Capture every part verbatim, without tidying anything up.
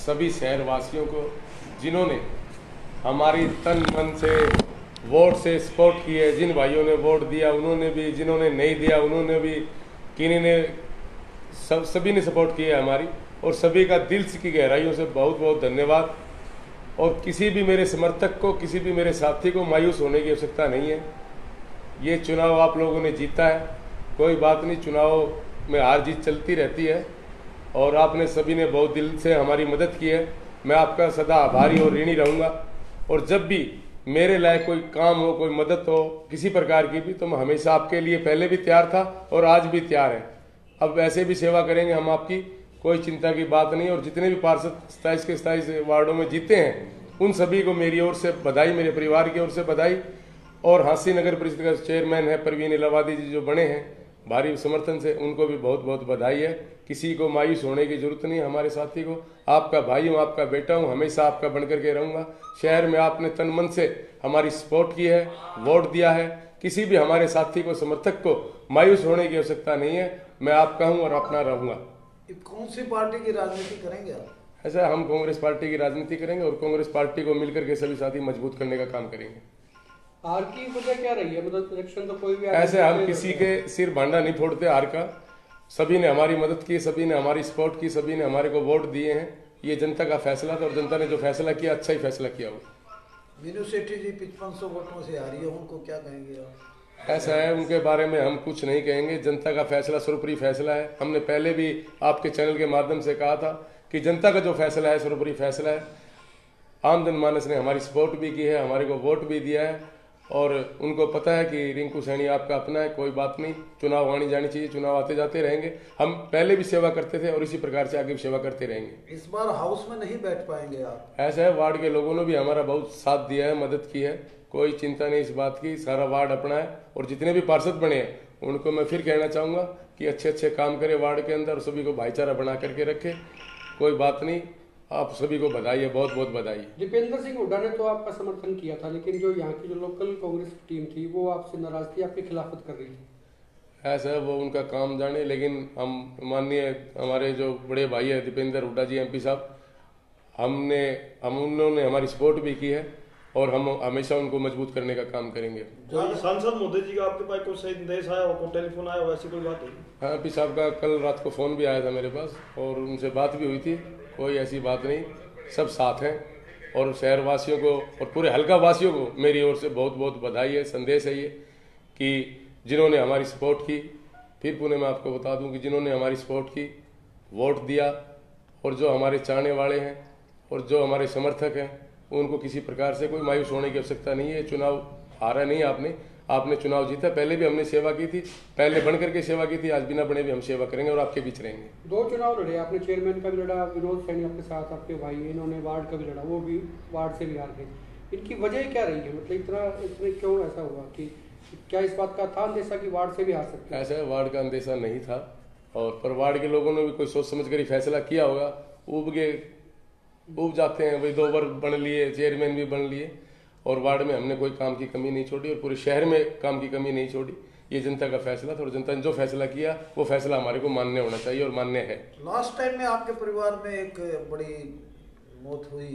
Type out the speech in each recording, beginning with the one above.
सभी शहरवासियों को जिन्होंने हमारी तन मन से वोट से सपोर्ट की है, जिन भाइयों ने वोट दिया उन्होंने भी, जिन्होंने नहीं दिया उन्होंने भी, किन्हीं ने, सब सभी ने सपोर्ट किया है हमारी, और सभी का दिल की गहराइयों से बहुत बहुत धन्यवाद। और किसी भी मेरे समर्थक को, किसी भी मेरे साथी को मायूस होने की आवश्यकता नहीं है। ये चुनाव आप लोगों ने जीता है, कोई बात नहीं, चुनाव में हार जीत चलती रहती है, और आपने सभी ने बहुत दिल से हमारी मदद की है। मैं आपका सदा आभारी और ऋणी रहूँगा, और जब भी मेरे लायक कोई काम हो, कोई मदद हो किसी प्रकार की भी, तो मैं हमेशा आपके लिए पहले भी तैयार था और आज भी तैयार है। अब वैसे भी सेवा करेंगे हम आपकी, कोई चिंता की बात नहीं। और जितने भी पार्षद सताईस के सताईस वार्डों में जीते हैं उन सभी को मेरी ओर से बधाई, मेरे परिवार की ओर से बधाई। और हांसी नगर परिषद का चेयरमैन है परवीन इलाहाबादी जी जो बने हैं भारी समर्थन से, उनको भी बहुत बहुत बधाई है। किसी को मायूस होने की जरूरत नहीं, हमारे साथी को। आपका भाई हूँ, आपका बेटा हूँ, हमेशा आपका बनकर के रहूँगा। शहर में आपने तन मन से हमारी सपोर्ट की है, वोट दिया है। किसी भी हमारे साथी को, समर्थक को मायूस होने की आवश्यकता नहीं है। मैं आपका हूँ और अपना रहूँगा। कौन सी पार्टी की राजनीति करेंगे आप? ऐसा हम कांग्रेस पार्टी की राजनीति करेंगे, और कांग्रेस पार्टी को मिलकर के सभी साथी मजबूत करने का काम करेंगे। हार की वजह क्या रही है? मतलब इलेक्शन तो कोई भी ऐसे हम किसी के सिर भांडा नहीं फोड़ते हार का। सभी ने हमारी मदद की, सभी ने हमारी सपोर्ट की, सभी ने हमारे को वोट दिए हैं। ये जनता का फैसला था, और जनता ने जो फैसला किया अच्छा ही फैसला किया हो। मीनू सेठी जी पचपन सौ वोटों से हारी है, उनको क्या कहेंगे आप? ऐसा है, उनके बारे में हम कुछ नहीं कहेंगे। जनता का फैसला सर्वोपरि फैसला है। हमने पहले भी आपके चैनल के माध्यम से कहा था कि जनता का जो फैसला है सर्वोपरि फैसला है। आम जनमानस ने हमारी सपोर्ट भी की है, हमारे को वोट भी दिया है, और उनको पता है कि रिंकू सैनी आपका अपना है। कोई बात नहीं, चुनाव आनी जानी चाहिए, चुनाव आते जाते रहेंगे। हम पहले भी सेवा करते थे और इसी प्रकार से आगे भी सेवा करते रहेंगे। इस बार हाउस में नहीं बैठ पाएंगे आप? ऐसा है, वार्ड के लोगों ने भी हमारा बहुत साथ दिया है, मदद की है। कोई चिंता नहीं इस बात की, सारा वार्ड अपना है। और जितने भी पार्षद बने हैं उनको मैं फिर कहना चाहूँगा कि अच्छे अच्छे काम करें वार्ड के अंदर, सभी को भाईचारा बना करके रखे। कोई बात नहीं, आप सभी को बधाई है, बहुत बहुत बधाई। दीपेंद्र सिंह हुड्डा ने तो आपका समर्थन किया था, लेकिन जो यहाँ की जो लोकल कांग्रेस टीम थी वो आपसे नाराज थी, आपकी खिलाफत कर रही थी। ऐसा है, वो उनका काम जाने। लेकिन हम माननीय हमारे जो बड़े भाई है दीपेंद्र हुड्डा जी एमपी साहब, हमने हम उन्होंने हमारी सपोर्ट भी की है, और हम हमेशा उनको मजबूत करने का काम करेंगे। सांसद मोदी जी का आपके पास कोई संदेश आया हो, कोई टेलीफोन आया हो, ऐसी कोई बात हुई? हाँ, एमपी साहब का कल रात को फोन भी आया था मेरे पास, और उनसे बात भी हुई थी। कोई ऐसी बात नहीं, सब साथ हैं। और शहरवासियों को और पूरे हल्का वासियों को मेरी ओर से बहुत बहुत बधाई है। संदेश है ये कि जिन्होंने हमारी सपोर्ट की, फिर पुणे में आपको बता दूं कि जिन्होंने हमारी सपोर्ट की, वोट दिया, और जो हमारे चाहने वाले हैं और जो हमारे समर्थक हैं, उनको किसी प्रकार से कोई मायूस होने की आवश्यकता नहीं है। चुनाव हारा नहीं आपने, आपने चुनाव जीता। पहले भी हमने सेवा की थी, पहले बन करके सेवा की थी, आज बिना बने भी हम सेवा करेंगे और आपके बीच रहेंगे। दो चुनाव लड़े आपने, चेयरमैन का भी लड़ा, विनोद सैनी आपके साथ आपके भाई हैं, इन्होंने वार्ड का भी लड़ा, वो भी वार्ड से भी हार गए। इनकी वजह क्या रही है? मतलब इतना इतने क्यों ऐसा हुआ कि क्या इस बात का था अंदेशा कि वार्ड से भी हार सकते हैं? ऐसा है, वार्ड का अंदेशा नहीं था, और पर वार्ड के लोगों ने भी कोई सोच समझ कर ही फैसला किया होगा। उब के उब जाते हैं, वही दो बार बन लिए, चेयरमैन भी बन लिए, और वार्ड में हमने कोई काम की कमी नहीं छोड़ी, और पूरे शहर में काम की कमी नहीं छोड़ी। ये जनता का फैसला था, और जनता ने जो फैसला किया वो फैसला हमारे को मान्य होना चाहिए, और मान्य है। लास्ट टाइम में आपके परिवार में एक बड़ी मौत हुई,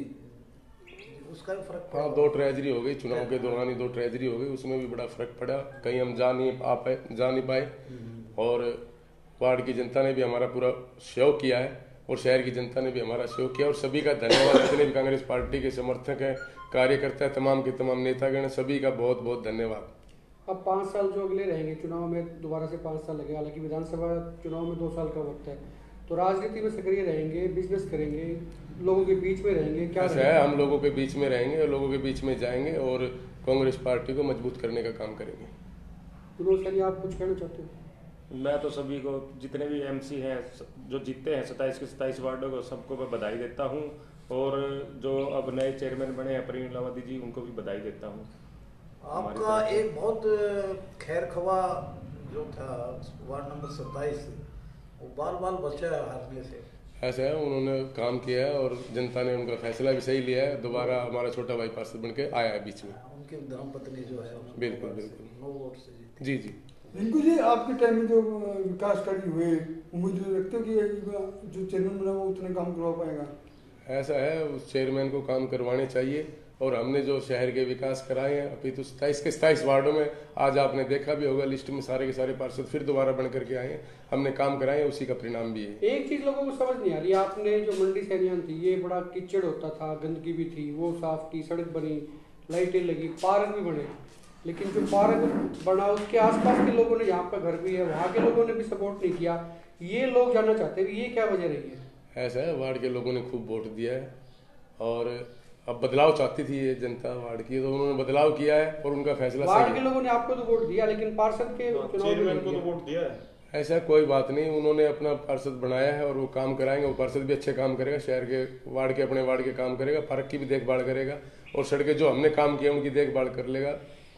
उसका भी फर्क पड़ा? हाँ, दो ट्रेजरी हो गई चुनाव के दौरान ही, दो ट्रेजरी हो गई, उसमें भी बड़ा फर्क पड़ा। कहीं हम जा नहीं आ पाए जा नहीं पाए और वार्ड की जनता ने भी हमारा पूरा सहयोग किया है, और शहर की जनता ने भी हमारा सहयोग किया, और सभी का धन्यवाद। जितने भी कांग्रेस पार्टी के समर्थक हैं, कार्यकर्ता है, तमाम के तमाम नेतागण, सभी का बहुत बहुत धन्यवाद। अब पाँच साल जो अगले रहेंगे, चुनाव में दोबारा से पाँच साल लगे, हालांकि विधानसभा चुनाव में दो साल का वक्त है, तो राजनीति में सक्रिय रहेंगे, बिजनेस करेंगे, लोगों के बीच में रहेंगे? क्या ऐसा है, हम लोगों के बीच में रहेंगे और लोगों के बीच में जाएंगे, और कांग्रेस पार्टी को मजबूत करने का काम करेंगे। विनोद सैनी, आप कुछ कहना चाहते हो? मैं तो सभी को, जितने भी एमसी हैं जो जीते हैं सत्ताईस के सत्ताईस वार्डों को, सबको मैं बधाई देता हूं, और जो अब नए चेयरमैन बने हैं परवीन इलाहाबादी जी, उनको भी बधाई देता हूं। आपका एक बहुत खैर खवा जो था वार्ड नंबर सत्ताईस, वो बाल बाल बचा है हारने से। ऐसा है, उन्होंने काम किया है और जनता ने उनका फैसला भी सही लिया है। दोबारा हमारा छोटा भाई पार्षद बन के आया है बीच में। उनकी धर्मपत्नी जो है, बिल्कुल बिल्कुल, नो वोट से जीती। जी जी। रिंकू जी, आपके टाइम में जो विकास कार्य हुए, मुझे लगता है कि जो चेयरमैन बना वो उतने काम करवा पाएगा? ऐसा है, उस चेयरमैन को काम करवाने चाहिए। और हमने जो शहर के विकास कराए हैं अभी तो सताईस के सताईस वार्डों में, आज आपने देखा भी होगा लिस्ट में सारे के सारे पार्षद फिर दोबारा बन करके आए हैं। हमने काम कराए हैं, उसी का परिणाम भी है। एक चीज लोगों को समझ नहीं आ रही, आपने जो मंडी सैनियान थी, ये बड़ा कीचड़ होता था, गंदगी भी थी, वो साफ की, सड़क बनी, लाइटें लगी, पार्क भी बने, लेकिन जो पार्क बना उसके आसपास के लोगों ने, यहाँ पर घर भी है, वहाँ के लोगों ने भी सपोर्ट नहीं किया। ये लोग जानना चाहते हैं ये क्या वजह रही है? ऐसा है, वार्ड के लोगों ने खूब वोट दिया है और अब बदलाव चाहती थी ये जनता वार्ड की, तो उन्होंने बदलाव किया है और उनका फैसला वार्ड सही के है। लोगों ने आपको तो वोट दिया, लेकिन पार्षद के चेयरमैन को तो वोट दिया है। ऐसा कोई बात नहीं, उन्होंने अपना पार्षद बनाया है और वो काम कराएंगे। वो पार्षद भी अच्छे काम करेगा, शहर के वार्ड के अपने वार्ड के काम करेगा, पार्क की भी देखभाल करेगा और सड़कें जो हमने काम किया उनकी देखभाल कर लेगा।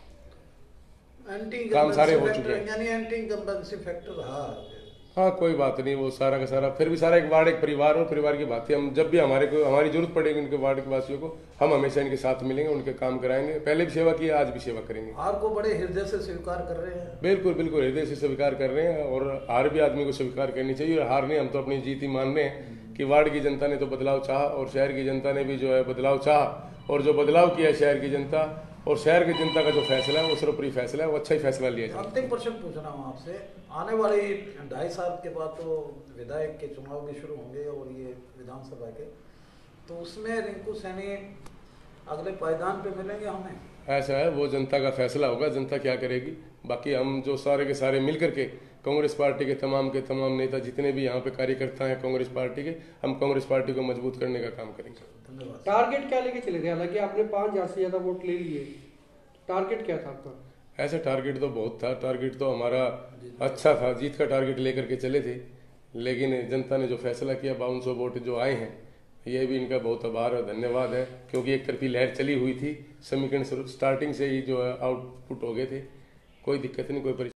एंटी काम सारे हो फैक्टर, चुके हैं। यानी एंटी इनकम्बेंसी फैक्टर रहा। हाँ कोई बात नहीं, वो सारा का सारा फिर भी सारा एक वार्ड एक परिवार और परिवार की बात है। हम जब भी हमारे को हमारी जरूरत पड़ेगी उनके वार्ड के वासियों को, हम हमेशा इनके साथ मिलेंगे, उनके काम कराएंगे। पहले भी सेवा की, आज भी सेवा करेंगे। हार को बड़े हृदय से स्वीकार कर रहे हैं। बिल्कुल बिल्कुल हृदय से स्वीकार कर रहे हैं और हार भी आदमी को स्वीकार करनी चाहिए। और हार नहीं, हम तो अपनी जीत ही मान रहे हैं कि वार्ड की जनता ने तो बदलाव चाहा और शहर की जनता ने भी जो है बदलाव चाहा, और जो बदलाव किया शहर की जनता और शहर की जनता का जो फैसला है वो सर्वोपरि फैसला है, वो अच्छा ही फैसला लिया जाए। अंतिम प्रश्न पूछ रहा हूँ आपसे, आने वाले ढाई साल के बाद तो विधायक के चुनाव भी शुरू होंगे और ये विधानसभा के, तो उसमें रिंकू सैनी अगले पायदान पे मिलेंगे हमें? ऐसा है, वो जनता का फैसला होगा, जनता क्या करेगी। बाकी हम जो सारे के सारे मिल करके कांग्रेस पार्टी के तमाम के तमाम नेता जितने भी यहाँ पे कार्यकर्ता हैं कांग्रेस पार्टी के, हम कांग्रेस पार्टी को मजबूत करने का काम करेंगे। धन्यवाद। टारगेट क्या लेके चले थे? हालांकि आपने पाँच हजार से ज्यादा वोट ले लिए, टारगेट क्या था आपका? ऐसा टारगेट तो बहुत था, टारगेट तो हमारा अच्छा था, जीत का टारगेट लेकर के चले थे, लेकिन जनता ने जो फैसला किया, बावन सौ वोट जो आए हैं, ये भी इनका बहुत आभार और धन्यवाद है। क्योंकि एक तरफी लहर चली हुई थी, समीकरण स्टार्टिंग से ही जो है आउटपुट हो गए थे। कोई दिक्कत नहीं, कोई